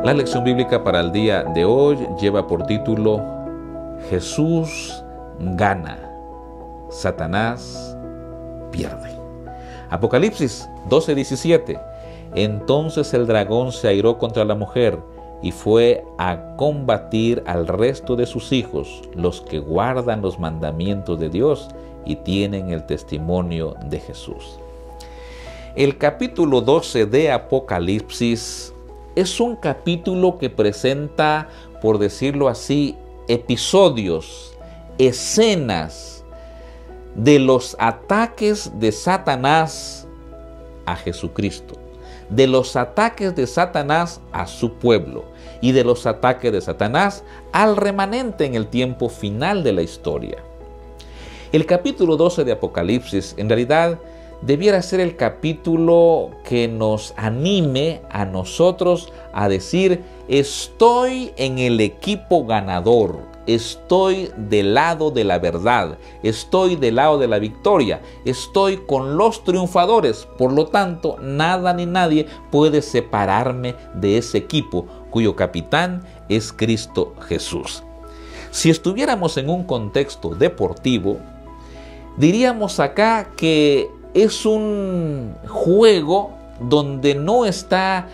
La lección bíblica para el día de hoy lleva por título Jesús gana, Satanás pierde. Apocalipsis 12:17. Entonces el dragón se airó contra la mujer y fue a combatir al resto de sus hijos, los que guardan los mandamientos de Dios y tienen el testimonio de Jesús. El capítulo 12 de Apocalipsis es un capítulo que presenta, por decirlo así, episodios, escenas de los ataques de Satanás a Jesucristo, de los ataques de Satanás a su pueblo y de los ataques de Satanás al remanente en el tiempo final de la historia. El capítulo 12 de Apocalipsis en realidad debiera ser el capítulo que nos anime a nosotros a decir: estoy en el equipo ganador, estoy del lado de la verdad, estoy del lado de la victoria, estoy con los triunfadores. Por lo tanto, nada ni nadie puede separarme de ese equipo cuyo capitán es Cristo Jesús. Si estuviéramos en un contexto deportivo, diríamos acá que es un juego donde no está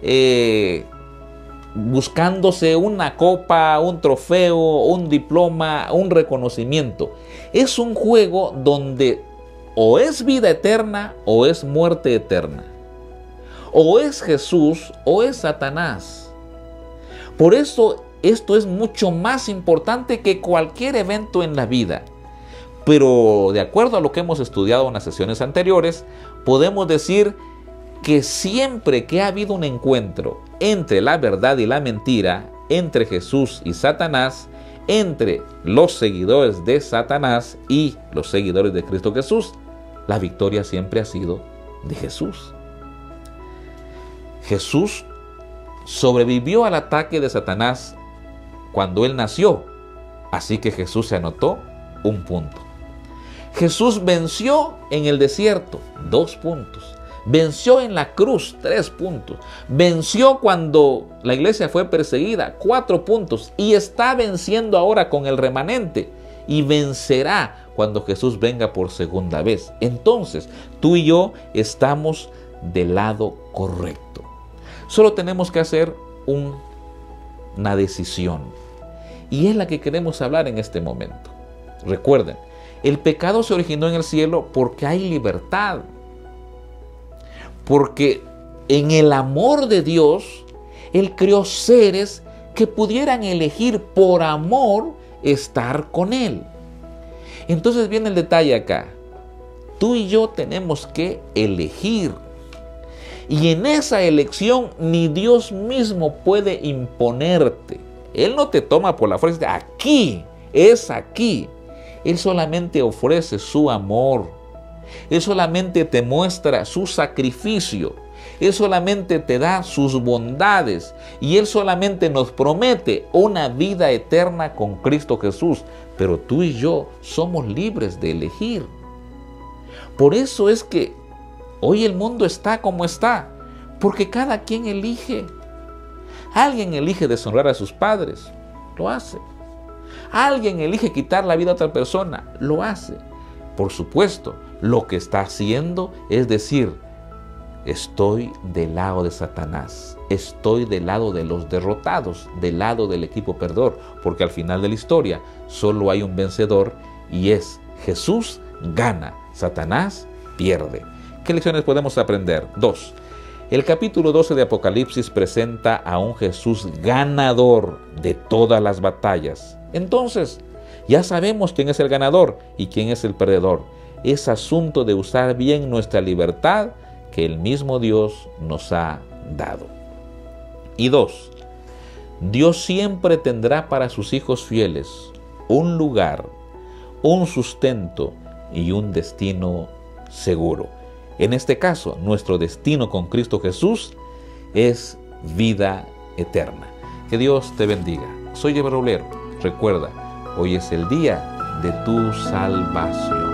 buscándose una copa, un trofeo, un diploma, un reconocimiento. Es un juego donde o es vida eterna o es muerte eterna. O es Jesús o es Satanás. Por eso esto es mucho más importante que cualquier evento en la vida. Pero de acuerdo a lo que hemos estudiado en las sesiones anteriores, podemos decir que siempre que ha habido un encuentro entre la verdad y la mentira, entre Jesús y Satanás, entre los seguidores de Satanás y los seguidores de Cristo Jesús, la victoria siempre ha sido de Jesús. Jesús sobrevivió al ataque de Satanás cuando él nació, así que Jesús se anotó un punto. Jesús venció en el desierto, 2 puntos. Venció en la cruz, 3 puntos. Venció cuando la iglesia fue perseguida, 4 puntos. Y está venciendo ahora con el remanente. Y vencerá cuando Jesús venga por segunda vez. Entonces, tú y yo estamos del lado correcto. Solo tenemos que hacer una decisión. Y es la que queremos hablar en este momento. Recuerden, el pecado se originó en el cielo porque hay libertad. Porque en el amor de Dios, Él creó seres que pudieran elegir por amor estar con Él. Entonces viene el detalle acá. Tú y yo tenemos que elegir. Y en esa elección ni Dios mismo puede imponerte. Él no te toma por la fuerza. Aquí, es aquí. Él solamente ofrece su amor. Él solamente te muestra su sacrificio. Él solamente te da sus bondades. Y Él solamente nos promete una vida eterna con Cristo Jesús. Pero tú y yo somos libres de elegir. Por eso es que hoy el mundo está como está. Porque cada quien elige. Alguien elige deshonrar a sus padres. Lo hace. Alguien elige quitar la vida a otra persona, lo hace. Por supuesto, lo que está haciendo es decir: estoy del lado de Satanás, estoy del lado de los derrotados, del lado del equipo perdedor, porque al final de la historia solo hay un vencedor y es Jesús gana, Satanás pierde. ¿Qué lecciones podemos aprender? 2. El capítulo 12 de Apocalipsis presenta a un Jesús ganador de todas las batallas. Entonces, ya sabemos quién es el ganador y quién es el perdedor. Es asunto de usar bien nuestra libertad que el mismo Dios nos ha dado. Y 2. Dios siempre tendrá para sus hijos fieles un lugar, un sustento y un destino seguro. En este caso, nuestro destino con Cristo Jesús es vida eterna. Que Dios te bendiga. Soy Eber Roblero. Recuerda, hoy es el día de tu salvación.